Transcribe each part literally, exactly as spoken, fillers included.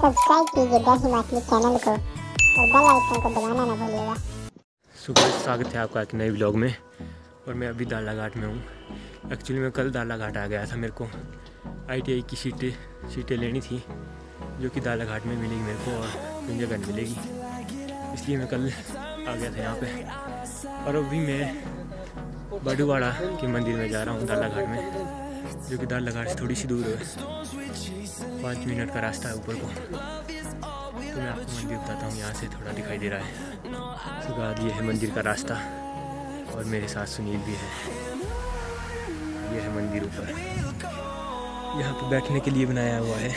Subscribe कीजिए the Himachali channel को और बेल आइकन को दबाना ना भूलिएगा। सुबह स्वागत है आपका एक नए व्लॉग में। और मैं अभी दालाघाट में हूँ। एक्चुअली मैं कल दालाघाट आ गया था। मेरे को आई टी आई की सीटें सीटें लेनी थी जो कि दालाघाट में मिलेगी मेरे को और कई जगह नहीं मिलेगी, इसलिए मैं कल आ गया था यहाँ पे। और अभी मैं बड़ूवाड़ा के मंदिर में जा रहा हूँ दालाघाट में, जो कि दालाघाट से थोड़ी सी दूर है, पाँच मिनट का रास्ता है ऊपर को। तो मैं आपको मंदिर बताता हूँ, यहाँ से थोड़ा दिखाई दे रहा है। उसके बाद ये है मंदिर का रास्ता और मेरे साथ सुनील भी है। ये है मंदिर ऊपर, यहाँ पे बैठने के लिए बनाया हुआ है।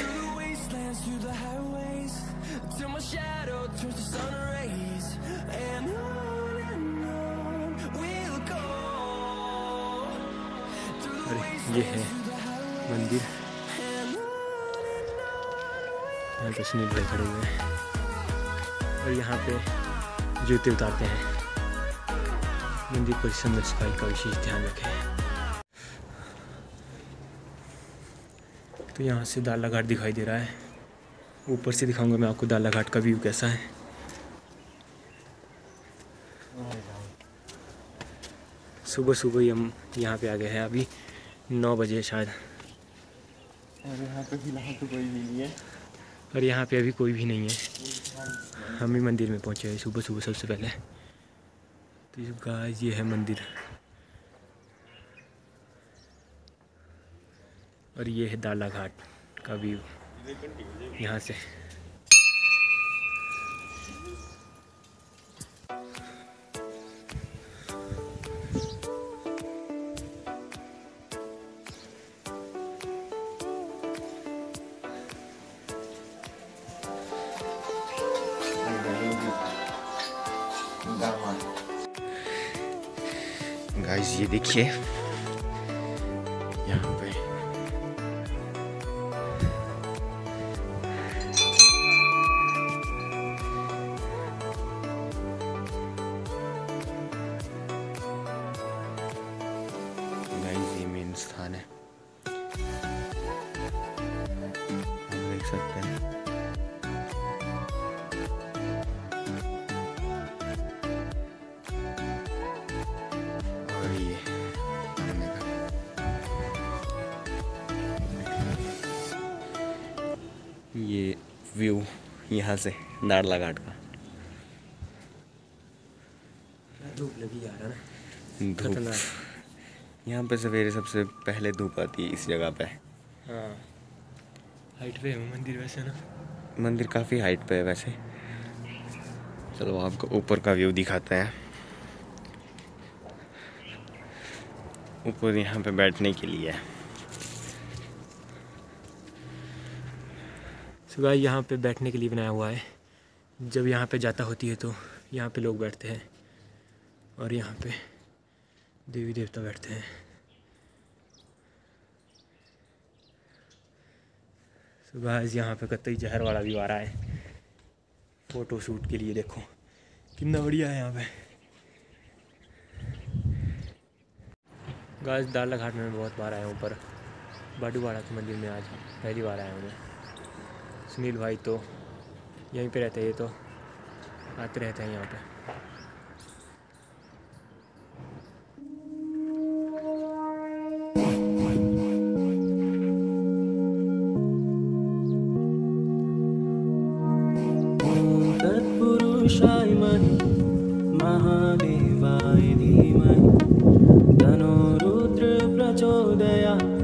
और ये है मंदिर, यहाँ पे सुनील भाई खड़े हुए हैं और यहाँ पे जूते उतारते हैं। मंदिर परिसर में सफाई का विशेष ध्यान रखें। तो यहाँ से दालाघाट दिखाई दे रहा है। ऊपर से दिखाऊंगा मैं आपको दालाघाट का व्यू कैसा है। सुबह सुबह ही हम यहाँ पे आ गए हैं, अभी नौ बजे शायद। और यहाँ पे फिलहाल तो कोई भी नहीं है और यहाँ पे अभी कोई भी नहीं है। हम ही मंदिर में पहुँचे हैं सुबह सुबह सबसे पहले। तो गाइस ये है मंदिर और ये है दालाघाट का व्यू यहाँ से। गाइस ये देखिए यहाँ पे गाइस ये मेन स्थान है, आप देख सकते हैं। ये व्यू यहाँ से दालाघाट का। धूप लगी जा रहा है ना, धूप यहाँ पे सवेरे सबसे पहले धूप आती है इस जगह पे। हाँ, हाइट पे है मंदिर वैसे ना। मंदिर काफ़ी हाइट पे है वैसे। चलो आपको ऊपर का व्यू दिखाते हैं। ऊपर यहाँ पे बैठने के लिए है। सुबह यहाँ पे बैठने के लिए बनाया हुआ है। जब यहाँ पे जाता होती है तो यहाँ पे लोग बैठते हैं और यहाँ पे देवी देवता बैठते हैं। सुबह यहाँ पे कतई जहर वाला व्यू आ रहा है फ़ोटो शूट के लिए। देखो कितना बढ़िया है यहाँ पे। गाइस दालाघाट में मैं बहुत बार आया हूँ, ऊपर बड़ूवाड़ा के मंदिर में आज पहली बार आया हूँ मैं। सुनील भाई तो यहीं पे रहते हैं, ये तो आते रहते हैं यहाँ पे। तत्पुरुषाय महादेवाय धीमहि तन्नो रुद्र प्रचोदयात्।